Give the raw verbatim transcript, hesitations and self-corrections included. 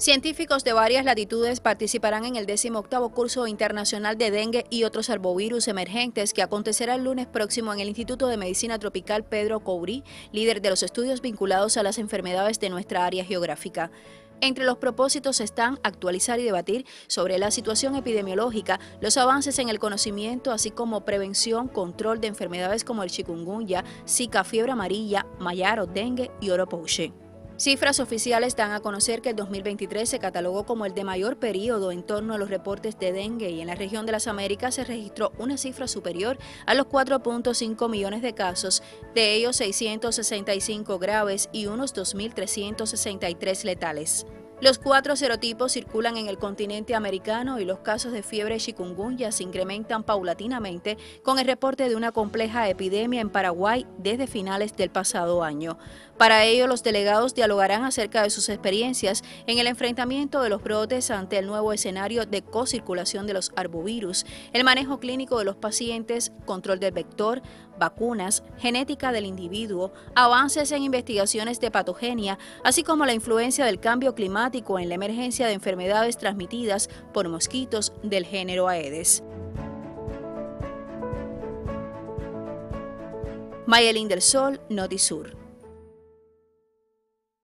Científicos de varias latitudes participarán en el decimoctavo curso internacional de dengue y otros arbovirus emergentes que acontecerá el lunes próximo en el Instituto de Medicina Tropical Pedro Coury, líder de los estudios vinculados a las enfermedades de nuestra área geográfica. Entre los propósitos están actualizar y debatir sobre la situación epidemiológica, los avances en el conocimiento, así como prevención, control de enfermedades como el chikungunya, Zika, fiebre amarilla, mayaro, dengue y oropouche. Cifras oficiales dan a conocer que el dos mil veintitrés se catalogó como el de mayor periodo en torno a los reportes de dengue y en la región de las Américas se registró una cifra superior a los cuatro punto cinco millones de casos, de ellos seiscientos sesenta y cinco graves y unos dos mil trescientos sesenta y tres letales. Los cuatro serotipos circulan en el continente americano y los casos de fiebre chikungunya se incrementan paulatinamente con el reporte de una compleja epidemia en Paraguay desde finales del pasado año. Para ello, los delegados dialogarán acerca de sus experiencias en el enfrentamiento de los brotes ante el nuevo escenario de cocirculación de los arbovirus, el manejo clínico de los pacientes, control del vector, vacunas, genética del individuo, avances en investigaciones de patogenia, así como la influencia del cambio climático en la emergencia de enfermedades transmitidas por mosquitos del género Aedes. Mayelín del Sol, Notisur.